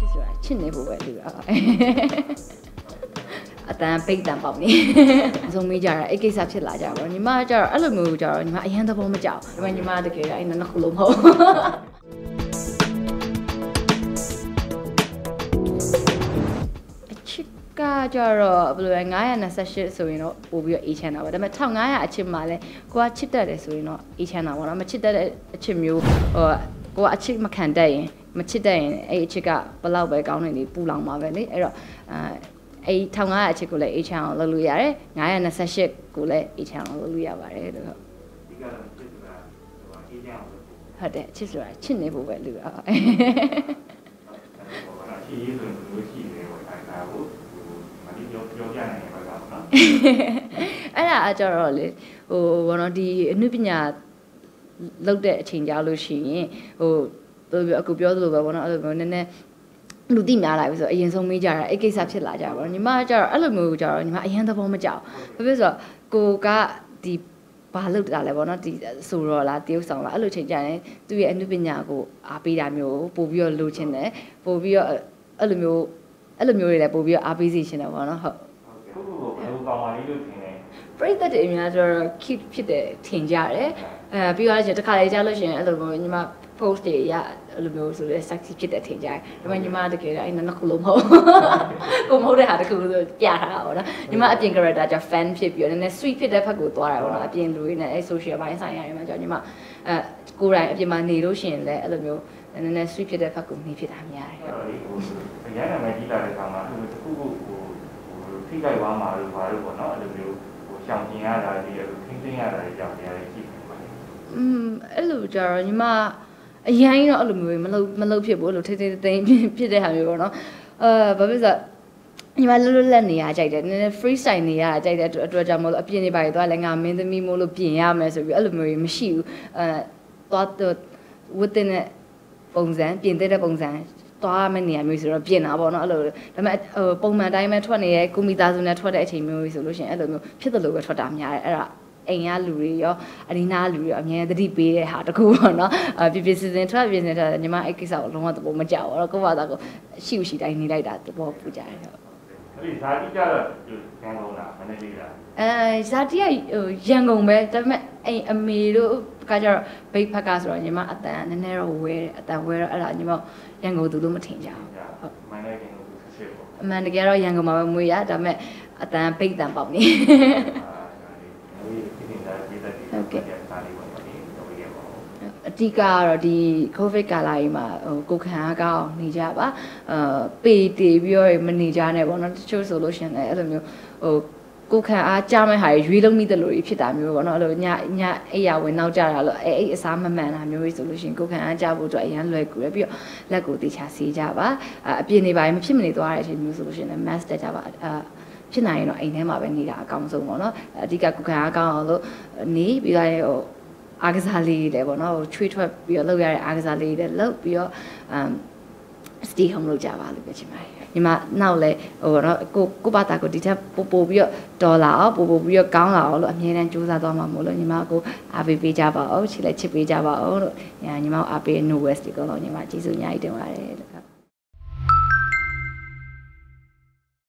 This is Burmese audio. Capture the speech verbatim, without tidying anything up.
ချစ်ဆိုတာချစ်နေဖို့ပဲလူတော့အတန်ပိတ်တန်ပေါက်နေအဆုံးမေးကြတာအဲ့ကိစ္စဖြစ်လာကြပါညီမကျတော့အဲ့လိုမျိုးကျတော့ညီမအရင်သဘောမကြောက်ဒါပေမဲ့ညီမတကယ်အဲ့နှစ်ခုလုံးမဟုတ်အချစ်ကကျတော့ဘယ်လိုလဲnine hundred twenty-eightဆိုရင်တော့ပို့ပြီးတော့အေးချမ်းတာပါဒါပေမဲ့fifteen hundredအချစ်မှလည်းကိုကချစ်တတ်တယ်ဆိုရင်တော့အေးချမ်းတာပေါ့နော်မချစ်တတ်တဲ့အချစ်မျိုးဟိုကိုကအချစ်မခံတတ်ရင်မချစ်တတ်ရင်အဲ့အချစ်ကဘလောက်ပဲကောင်းနေနေပူလောင်ပါပဲလေအဲ့တော့အဲအဲ့fifteen hundredအချစ်ကိုလည်းအေးချမ်းအောင်လုပ်လို့ရတယ်nine hundred twenty-eightကိုလည်းအေးချမ်းအောင်လုပ်လို့ရပါတယ်လို့ဟုတ်ဒီကတော့ချစ်ဆိုတာဟိုအေးချမ်းအောင်လုပ်ဟုတ်တယ်ချစ်ဆိုတာချစ်နေဖို့ပဲလူတော့အဲ့ဒါချစ်ရေးဆိုရင်ဘယ်လိုရှိလဲဟိုအဲ့ဒါကိုမတိပြောပြောပြနိုင်မှာပါနော်အဲ့ဒါအကြတော့လေဟိုဘောနော်ဒီအနုပညာလောက်တဲ့အချိန်ကြာလို့ရှိရင်ဟိုအခုပြောသလိုပဲဘောနော်အဲ့လိုမျိုးနည်းနည်းလူသိများလာပြီဆိုအရင်ဆုံးမေးကြတာအဲ့ကိစ္စဖြစ်လာကြပါတော့ညီမကျတော့အဲ့လိုမျိုးကျတော့ညီမအရင်သဘောမကြောက်ဘာဖြစ်ဆိုတော့ကိုကဒီဘာလုပ်တာလဲပေါ့နော်ဒီဆိုတော့လားတရုပ်ဆောင်လားအဲ့လိုချိန်ကြရင်သူ့ရဲ့အနုပညာကိုအားပေးတာမျိုးပို့ပြီးတော့လိုချင်တယ်ပို့ပြီးတော့အဲ့လိုမျိုးအဲ့လိုမျိုးတွေလည်းပို့ပြီးတော့အားပေးစီချင်တယ်ပေါ့နော်ဟုတ်ဟုတ်ဟုတ်ဘယ်လိုကောင်းပါလိမ့်လို့ထင်လဲပြိတ္တတွေအများကျတော့ keep ဖြစ်တယ်ထင်ကြတယ်အဲပြီးတော့ကျတခါလေကြားလို့ရှိရင်အဲ့လိုမျိုးညီမpost တွေရအဲ့လိုမျိုးဆိုလဲ sexy ဖြစ်တဲ့ထင်ကြတယ်ဒါပေမဲ့ညီမတကယ်အဲ့နှစ်ခုလုံးမဟုတ်ကိုမဟုတ်တဲ့ဟာတခုဆိုပြထားတာပေါ့နော်ညီမအပြင် character ကျ fan ဖြစ်ပြီးတော့နည်းနည်း sweet ဖြစ်တဲ့ဘက်ကိုသွားတာပေါ့နော်အပြင်လူတွေနဲ့အဲ့ social ဘိုင်းဆိုင်ရာတွေမှာကျညီမအဲကိုယ်တိုင်အပြင်မှာနေလို့ရှိရင်လည်းအဲ့လိုမျိုးနည်းနည်း sweet ဖြစ်တဲ့ဘက်ကိုနေဖြစ်တာများတယ်ဟုတ်တယ်ဟိုရရမယ်ကြီးလာတဲ့ခါမှာအဲ့လိုတခုခုဟိုဟိုထိခိုက်သွားမှာလို့ပါလို့ပေါ့နော်အဲ့လိုမျိုးဟိုရှောင်ကျင်ရတာဒီအဲ့လိုထိသိမ်းရတာတွေကြောင့်တရားတွေရှိတယ်ပေါ့อืมအဲ့လိုကြတော့ညီမအရင်တော့အဲ့လိုမျိုးမလုပ်မလုပ်ဖြစ်ဘူးလို့ထိထိသိမ်းဖြစ်တဲ့ဟာမျိုးပေါ့နော်အဲဘာဖြစ်လို့ညီမလွတ်လွတ်လပ်နေရကြိုက်တယ်နည်းနည်း free style နေရကြိုက်တဲ့အတွက်ကြောင့်မလို့အပြင်နေပါရသွားလဲငါမင်းသမီးမို့လို့ပြင်ရမယ်ဆိုပြီးအဲ့လိုမျိုးကြီးမရှိဘူးအဲသွားဝတ်တဲ့ပုံစံပြင်တဲ့ပုံစံသွားမယ့်နေရာမျိုးဆိုတော့ပြင်တာပေါ့နော်အဲ့လိုဒါပေမဲ့ဟိုပုံမှန်တိုင်းပဲထွက်နေရဲကိုမီတာဆိုနဲ့ထွက်တဲ့အချိန်မျိုးဆိုလို့ရှိရင်အဲ့လိုမျိုးဖြစ်တယ်လို့ပဲထွက်တာများတယ်အဲ့ဒါအိမ်ကလူတွေရောအနီးနားလူတွေရောအများကြီးသတိပေးတဲ့ဟာတကူပေါ့နော်အပြပြစစင်ထွက်ပြစင်ထွက်ညီမအဲ့ကိစ္စကိုလုံးဝသဘောမကျဘူးတော့ကိုယ့်ဘာသာကိုရှိရှိတိုင်းနေလိုက်တာသဘောပူကြတယ်ဟုတ်အဲ့ဒီဇာတိကြတော့ရန်ကုန်လားမနေ့လေးလားအဲဇာတိကဟိုရန်ကုန်ပဲဒါပေမဲ့အိမ်အမေတို့ကကြတော့ဘိတ်ဖက်ကဆိုတော့ညီမအတန်နည်းနည်းတော့ဝဲတယ်အတန်ဝဲတော့အဲ့ဒါညီမရန်ကုန်သူလို့မထင်ကြဘူးဟုတ်မန္တလေးကသူဖြစ်ပေါ့အမှန်တကယ်တော့ရန်ကုန်မှာပဲမွေးရဒါပေမဲ့အတန်ဘိတ်တန်ပေါက်နေဟုတ်ကဲ့အတိကကတော့ဒီ covid ကာလကြီးမှာဟိုကိုခံအားကောင်းနေကြပါအဲပေတေပြီးတော့မနေကြနဲ့ပေါ့နော်တချို့ဆိုလို့ရှင်လည်းအဲ့လိုမျိုးဟိုကိုခံအားကြားမဲ့ဟာရွေးလုံးမိတယ်လို့ဖြစ်တာမျိုးပေါ့နော်အဲ့လိုညညအိယာဝင်နောက်ကြတာလို့အဲ့အဲ့အစားမမှန်တာမျိုးကြီးဆိုလို့ရှင်ကိုခံအားကြားဖို့အတွက်အရန်လွယ်ကူတယ်ပြီးတော့လက်ကိုတေချာဆေးကြပါအပြင်နေပါရင်မဖြစ်မနေသွားတဲ့အချိန်မျိုးဆိုလို့ရှင်လည်း mask တက်ကြပါအာဖြစ်နိုင်ရင်တော့အိမ်ထဲမှာပဲနေတာအကောင်းဆုံးပေါ့နော်အဓိကကိုခံအားကောင်းအောင်လို့နေပြီးတော့ဟိုအားကစားလေးတွေပေါ့နော်ဟိုချွေးထွက်ပြီးတော့လုပ်ရတဲ့အားကစားလေးတွေလုပ်ပြီးတော့ um stay home လုပ်ကြပါလို့ပြောချင်ပါတယ်ညီမနောက်လဲဟိုနော်ကိုကိုဘာတာကိုဒီထက်ပို့ပို့ပြီးတော့ဒေါ်လာအောင်ပို့ပို့ပြီးတော့ကောင်းလာအောင်လို့အမြဲတမ်းစူးစမ်းသွားမှာမို့လို့ညီမကိုအားပေးပေးကြပါအောင်ချစ်လက်ချစ်ပေးကြပါအောင်လို့ညီမအားပေး no west ကိုတော့ညီမကျေးဇူးအများကြီးတင်ပါတယ်လို့